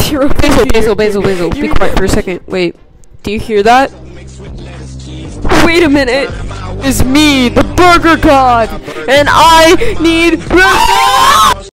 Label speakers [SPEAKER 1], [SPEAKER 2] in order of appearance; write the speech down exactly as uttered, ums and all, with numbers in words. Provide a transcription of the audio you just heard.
[SPEAKER 1] zero.
[SPEAKER 2] Basil, Basil, Basil, Basil. Be quiet for a second. Wait. Do you hear that? Wait a minute. It's me, the burger god, and I need.